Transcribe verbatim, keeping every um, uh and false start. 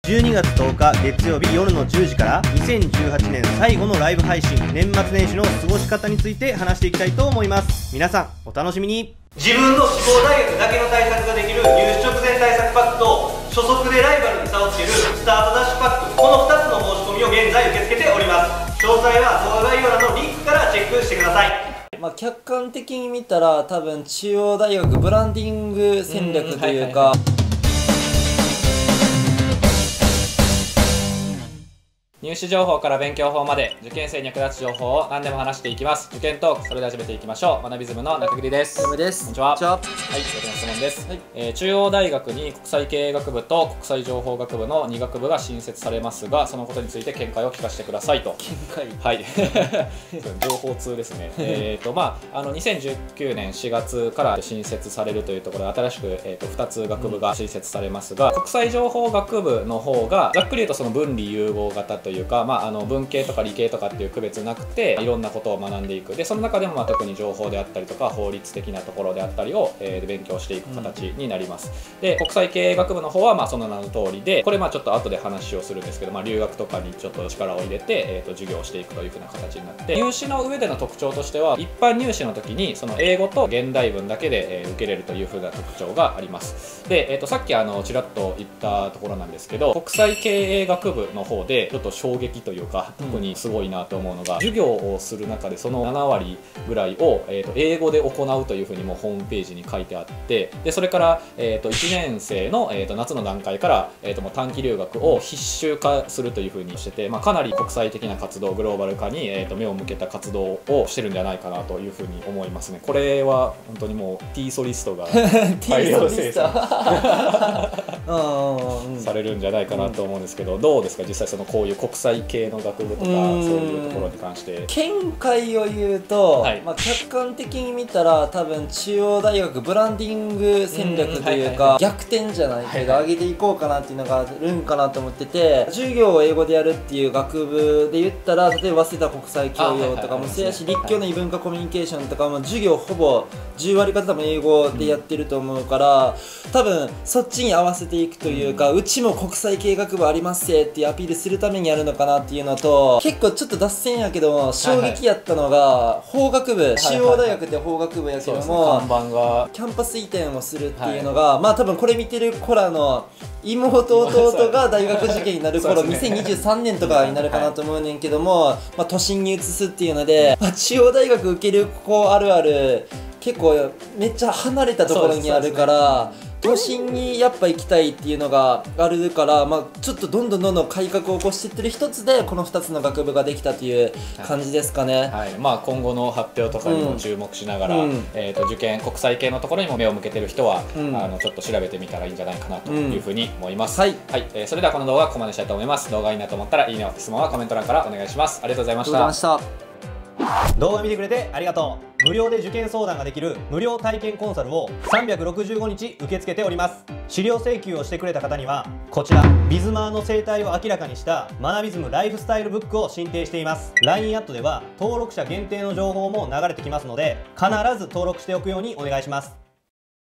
じゅうにがつとおか月曜日夜のじゅうじからにせんじゅうはちねん最後のライブ配信、年末年始の過ごし方について話していきたいと思います。皆さんお楽しみに。自分の志望大学だけの対策ができる入試直前対策パックと、初速でライバルに差をつけるスタートダッシュパック、このふたつの申し込みを現在受け付けております。詳細は動画概要欄のリンクからチェックしてください。 まあ客観的に見たら多分中央大学ブランディング戦略というか、 入試情報から勉強法まで受験生に役立つ情報を何でも話していきます。受験トーク、それでは始めていきましょう。学びズムの中桐です。 よむです。 こんにちは。 こんにちは。 はい、僕の質問です、はい。えー、中央大学に国際経営学部と国際情報学部のに学部が新設されますが、そのことについて見解を聞かせてくださいと。見解。はい情報通ですねえっとまああのにせんじゅうきゅうねんしがつから新設されるというところで、新しく、えー、とふたつ学部が新設されますが、うん、国際情報学部の方がざっくり言うとその分離融合型というか、まああの文系とか理系とかっていう区別なくて、いろんなことを学んでいく。でその中でもまあ特に情報であったりとか法律的なところであったりを、えー、勉強していく形になります、うん、で国際経営学部の方はまあその名の通りで、これまあちょっと後で話をするんですけど、まあ、留学とかにちょっと力を入れて、えー、と授業をしていくというふうな形になって、入試の上での特徴としては、一般入試の時にその英語と現代文だけで、えー、受けれるというふうな特徴があります。で、えー、とさっきあのちらっと言ったところなんですけど、国際経営学部の方でちょっと衝撃というか、特にすごいなと思うのが、授業をする中でそのななわりぐらいを、えー、と英語で行うというふうにもホームページに書いてあって、でそれから、えー、といちねん生の、えー、と夏の段階から、えー、ともう短期留学を必修化するというふうにしてて、まあ、かなり国際的な活動、グローバル化に、えー、と目を向けた活動をしてるんじゃないかなというふうに思いますね。これは本当にもう T ソリストが大量生産されるんじゃないかなと思うんですけど、うん、どうですか実際そのこういう国際系の学部とかそういうところに関して。 見解を言うと、はい、まあ客観的に見たら多分中央大学ブランディング戦略というか逆転じゃないけど上げていこうかなっていうのがあるんかなと思ってて、授業を英語でやるっていう学部で言ったら、例えば早稲田国際教養とかもそうやし、立教の異文化コミュニケーションとかも授業ほぼじゅうわり方多分英語でやってると思うから、多分そっちに合わせていくというか、うちも国際経営学部ありますせっていうアピールするためにやるのかなっていうのと、結構ちょっと脱線やけども衝撃やったのが法学部、中央大学って法学部やけども、 看板がキャンパス移転をするっていうのが、まあ多分これ見てる子らの妹弟が大学受験になる頃、にせんにじゅうさんねんとかになるかなと思うねんけども、まあ都心に移すっていうので、まあ、中央大学受ける子あるある結構めっちゃ離れたところにあるから、都心にやっぱ行きたいっていうのがあるから、まあ、ちょっとどんどんどんどん改革を起こしていってる一つでこのふたつの学部ができたという感じですかね、はいはい、まあ、今後の発表とかにも注目しながら、うん、えー、と受験国際系のところにも目を向けてる人は、うん、あのちょっと調べてみたらいいんじゃないかなというふうに思います、うん、はい、はい、えー、それではこの動画はここまでしたいと思います。動画いいなと思ったらいいね、質問はコメント欄からお願いします。ありがとうございました。 動画見てくれてありがとう。無料で受験相談ができる無料体験コンサルをさんびゃくろくじゅうごにち受け付けております。資料請求をしてくれた方にはこちらビズマーの生態を明らかにした学びズムライフスタイルブックを進呈しています。 ライン アットでは登録者限定の情報も流れてきますので、必ず登録しておくようにお願いします。